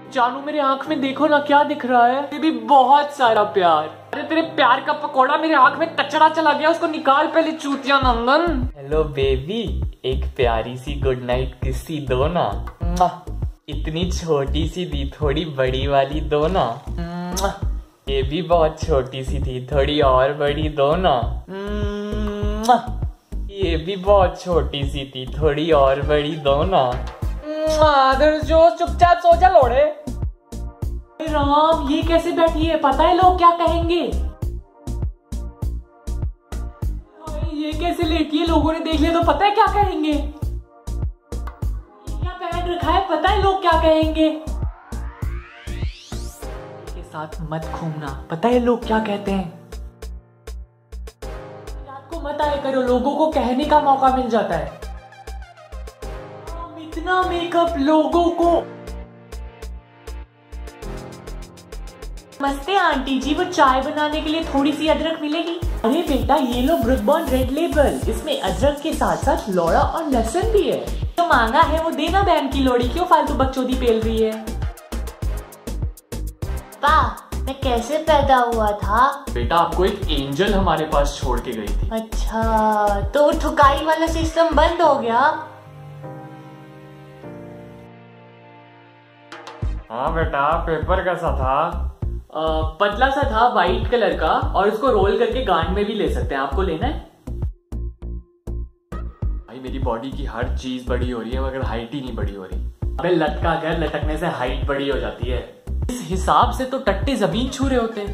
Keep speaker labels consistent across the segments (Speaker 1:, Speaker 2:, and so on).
Speaker 1: जानू मेरे आंख में देखो ना, क्या दिख रहा है? ये भी बहुत सारा प्यार। अरे तेरे प्यार का पकौड़ा मेरे आंख में कचरा चला गया, उसको निकाल पहले चूतिया नंदन। हेलो बेबी, एक प्यारी सी गुड नाइट किसी दो ना। इतनी छोटी सी दी, थोड़ी बड़ी वाली दो ना। ये भी बहुत छोटी सी थी, थोड़ी और बड़ी दो ना। ये भी बहुत छोटी सी थी, थोड़ी और बड़ी दो ना। जो चुपचाप सो जा लोड़े। राम, ये कैसे बैठी है? पता है लोग क्या कहेंगे? ये कैसे लेटी है? लोगों ने देख लिया तो पता है क्या कहेंगे? क्या पहन रखा है? पता है लोग क्या कहेंगे? के साथ मत घूमना, पता है लोग क्या कहते हैं? रात को मत आया करो, लोगों को कहने का मौका मिल जाता है। इतना मेकअप लोगों को। नमस्ते आंटी जी, वो चाय बनाने के लिए थोड़ी सी अदरक मिलेगी? अरे बेटा, ये लो ब्रुक बॉन्ड रेड लेबल, इसमें अदरक के साथ साथ लौड़ा और लहसुन भी है। जो मांगा है वो देना बहन की लोड़ी, क्यों फालतू बकचोदी पेल रही है?
Speaker 2: पापा, मैं कैसे पैदा हुआ था?
Speaker 1: बेटा, आपको एक एंजल हमारे पास छोड़ के गई थी।
Speaker 2: अच्छा, तो ठुकाई वाला सिस्टम बंद हो गया?
Speaker 1: हाँ बेटा, पेपर कैसा था? पतला सा था, वाइट कलर का, और उसको रोल करके गांड में भी ले सकते हैं। आपको लेना है? भाई, मेरी बॉडी की हर चीज बड़ी हो रही है मगर हाइट ही नहीं बड़ी हो रही। अबे लटका कर, लटकने से हाइट बड़ी हो जाती है। इस हिसाब से तो टट्टे जमीन छू रहे होते।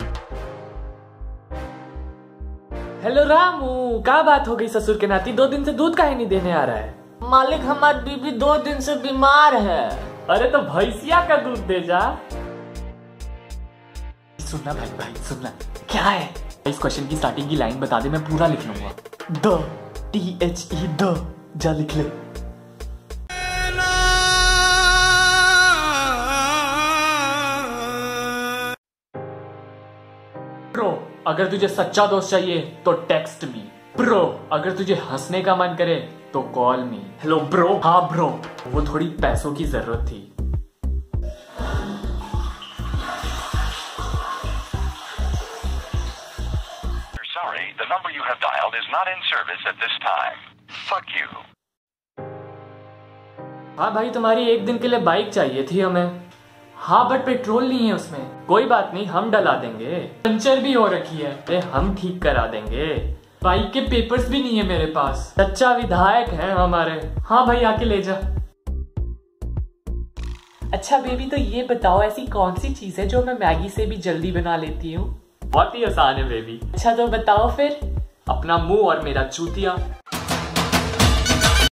Speaker 1: हेलो रामू, क्या बात हो गई ससुर के नाती? 2 दिन से दूध काहे नहीं देने आ रहा है?
Speaker 2: मालिक, हमारी बीबी 2 दिन से बीमार है।
Speaker 1: अरे तो भैंसिया का दूध दे जा। सुनना भाई सुनना। क्या है? इस क्वेश्चन की स्टार्टिंग की लाइन बता दे, मैं पूरा लिख लूंगा। THE द, जा लिख ले। ब्रो, अगर तुझे सच्चा दोस्त चाहिए तो टेक्स्ट मी। ब्रो, अगर तुझे हंसने का मन करे तो कॉल मी। Hello bro. हाँ ब्रो, वो थोड़ी पैसों की जरूरत थी।
Speaker 3: Sorry, the number you have dialed is not in service at this time. Fuck you.
Speaker 1: हाँ भाई, तुम्हारी एक दिन के लिए बाइक चाहिए थी हमें। हाँ बट पेट्रोल नहीं है उसमें। कोई बात नहीं, हम डला देंगे। पंचर भी हो रखी है, अरे हम ठीक करा देंगे। बाइक के पेपर्स भी नहीं है मेरे पास। सच्चा विधायक है हमारे। हाँ भाई, आके ले जा। अच्छा बेबी, तो ये बताओ, ऐसी कौन सी चीज है जो मैं मैगी से भी जल्दी बना लेती हूँ? बहुत ही आसान है बेबी। अच्छा तो बताओ फिर। अपना मुंह और मेरा चूतिया।